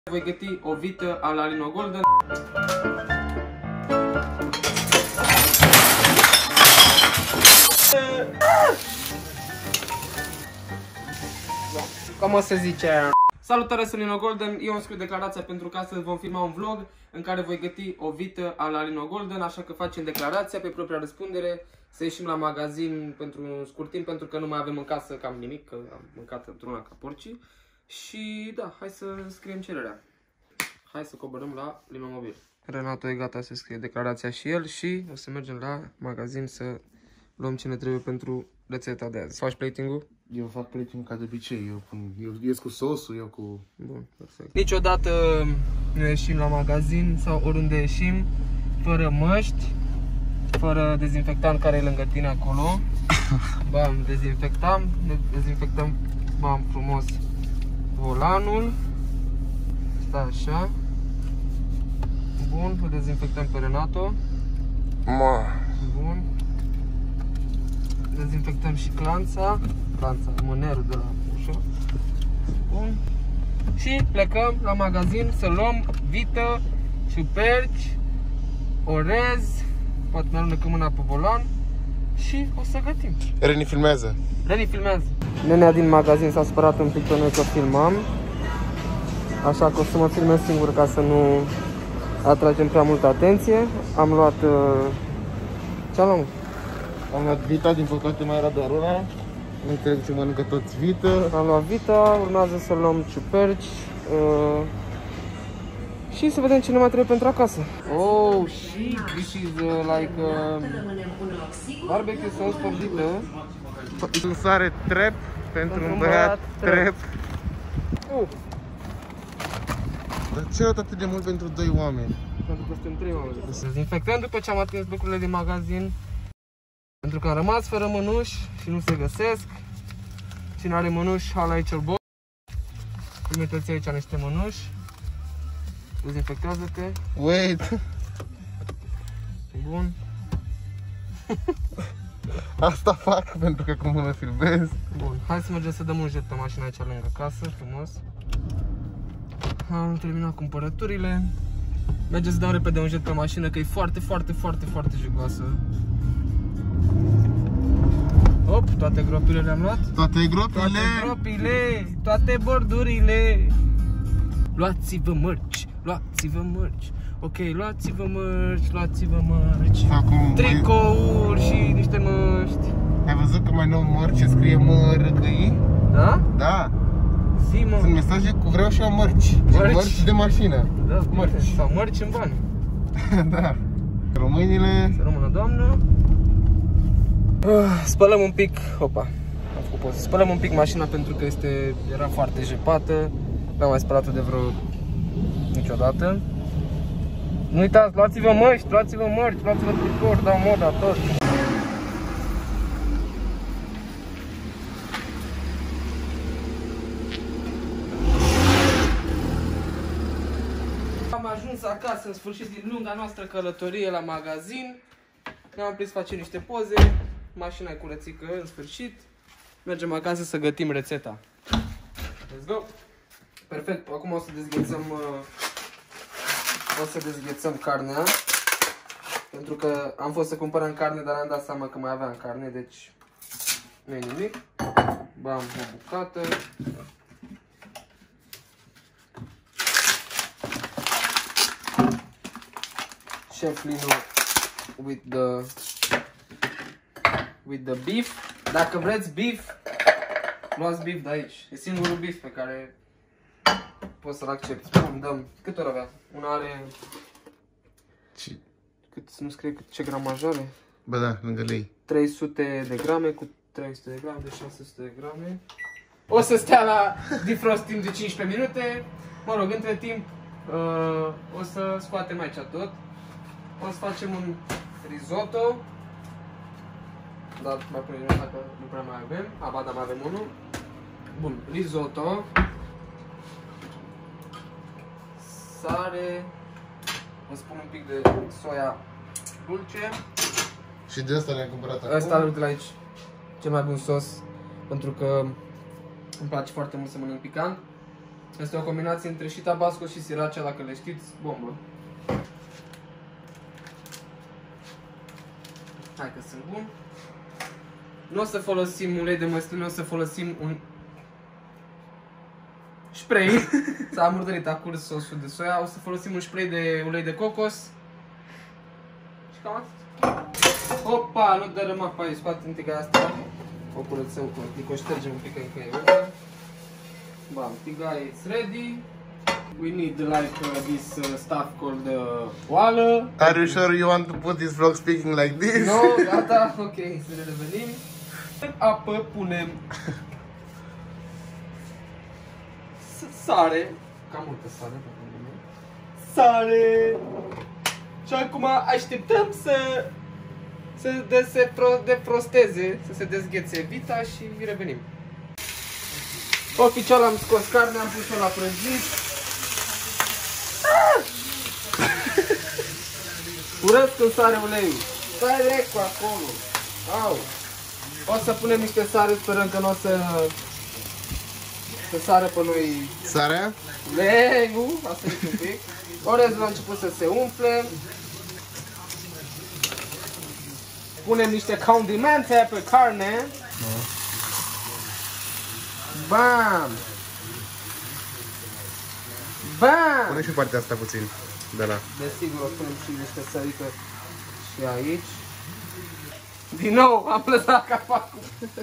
Voi găti o vită ala Lino Golden. Cum o să zice? Salutare, sunt Lino Golden. Eu îmi scriu declarația pentru că astăzi vom filma un vlog în care voi găti o vită ala Lino Golden, așa că facem declarația pe propria răspundere. Să ieșim la magazin pentru un scurt timp, pentru că nu mai avem în casă cam nimic, că am mâncat într-una ca porcii. Și da, hai să scriem cererea. Hai să coborâm la Linomobil. Renato e gata să scrie declarația și el și o să mergem la magazin să luăm ce ne trebuie pentru rețeta de azi. Faci plating-ul? Eu fac plating ca de obicei, eu ies cu sosul, eu cu... Bun, perfect. Niciodată nu ieșim la magazin sau oriunde ieșim fără măști, fără dezinfectant care e lângă tine acolo. Bam, dezinfectăm, bam, frumos volanul. Stai așa. Bun, îl dezinfectăm pe Renato. Bun. Dezinfectăm și clanța, mânerul de la ușă. Bun. Și plecăm la magazin să luăm vită, ciuperci, orez, poate ne alunecăm mâna pe volan și o să gătim. Reni filmează. Reni filmează. Nenea din magazin s-a supărat un pic pe noi că filmăm. Așa că o să mă filmez singur ca să nu atragem prea multă atenție. Am luat... ce-am luat? Am luat vita, din păcate mai era doar una. Nu cred că mănâncă toți vită. Am luat vita, urmează să luăm ciuperci și să vedem ce ne mai trebuie pentru acasă. Oh, și this is like barbecue sauce for vită. Sare trep pentru un băiat trep. Dar ce luat atât de mult pentru 2 oameni? Pentru că suntem 3 oameni. Dezinfectăm după ce am atins lucrurile din magazin. Pentru că am rămas fără mănuși și nu se găsesc. Cine are mănuși, hala aici bol. Trimiteți aici niște mănuși. Dezinfectează-te. Wait! Bun. Asta fac pentru că cu mână filmez. Bun, hai să mergem să dăm un jet pe mașina aici lângă casă, frumos. Am terminat cumpărăturile. Mergem să dăm repede un jet pe mașină, că e foarte jugoasă. Hop, toate gropile le-am luat. Toate gropile! Toate bordurile. Luați-vă mărci, Ok, luați-vă mărci. Acum tricouri și niște măști. Ai văzut că mai nou mărci scrie mărcăi? Da? Da. Zi, mă. Sunt mesaje cu vreau și eu mărci. Mărci de mașină. Da, mărci. Sau mărci în bani. Da. Românile. Să rămână, doamnă. Spălăm un pic. Opa. Am făcut poză. Spălăm un pic mașina pentru că era foarte jepată. N-am mai spălat-o de vreo niciodată. Nu uitați, luați-vă măști, luați-vă mărci, luați-vă tricouri, dau moda, tot. Am ajuns acasă în sfârșit din lunga noastră călătorie la magazin. Ne-am prins să facem niște poze. Mașina e curățică în sfârșit. Mergem acasă să gătim rețeta. Let's go! Perfect, acum o să dezghețăm carnea. Pentru că am fost să cumpărăm carne, dar am dat seama că mai aveam carne, deci nu e nimic. Bam, o bucată. Chef Lino with the beef. Dacă vreți beef, luați beef de aici. E singurul beef pe care pot să-l accept. Bun, dăm. Cât ori avea? Una are... Cât, nu scrie ce gramaj are? Bă, da, lângă lei. 300 de grame cu 300 de grame, de 600 de grame. O să stea la defrost timp de 15 minute. Mă rog, între timp o să scoatem aici tot. O să facem un risotto. Dar mai punem dacă nu prea mai avem. Aba, da, mai avem unul. Bun, risotto. Sare. O să pun un pic de soia dulce. Și de asta le-am cumpărat acum. Asta de la aici. Cel mai bun sos. Pentru că îmi place foarte mult să mănânc picant. Este o combinație între și tabasco și sriracha, dacă le știți, bombă. Hai că sunt bun. Nu o să folosim ulei de măsline, o să folosim un spray. S-a murdărit, a curs sosul de soia. O să folosim un spray de ulei de cocos. Și cam atât. Opa, nu dărâma pe aici, scoate un pic asta. O curățăm cu un pic, o ștergem un pic încă e udă. Bam, tigaia is ready. We need like this stuff called oală. Are you sure you want to put this vlog speaking like this? No, gata, ok, să ne revenim. Apă punem sare, cam multă sare, sare. Și acum așteptăm să se defrosteze, să se dezghețe vita și revenim. Oficial am scos carne, am pus-o la prăjit. Urăsc în sare uleiul. Stai direct cu acolo. Au. O să punem niște sare, sperăm că nu o să sară pe noi Sarea? uleiul. Asta e un pic. Orezul a început să se umfle. Punem niște condimente pe carne. Bam! Bam! Pune și partea asta puțin de la. Desigur, o punem și niște sărică și aici. Din nou, am lăsat capacul.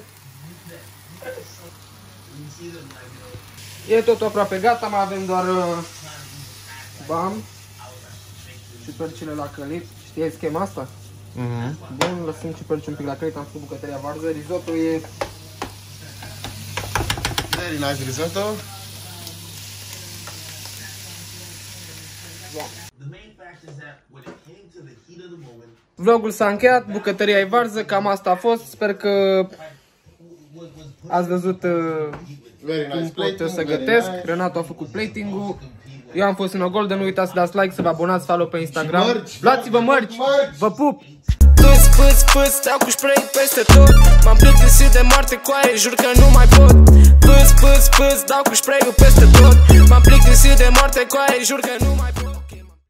E totul aproape gata, mai avem doar bam și percile la călit. Știi schema asta? Bun, lăsăm ciuperci un pic la călit, am făcut bucătăria varză. Risotto e... Very nice risotto. Vlogul s-a încheiat, bucătăria e varză, cam asta a fost. Sper că ați văzut cum pot eu să gătesc. Renato a făcut plating-ul. Eu am fost Lino Golden, nu uitați să dați like, să vă abonați, follow pe Instagram. Luați-vă mărci! Vă pup! Pâs, pâs, pâs, stau cu spray peste tot. M-am plictisit de moarte cu aer, jur că nu mai pot. Pâs, pâs, pâs, dau cu spray-ul peste tot. M-am plictisit de moarte cu aer, jur că nu mai pot.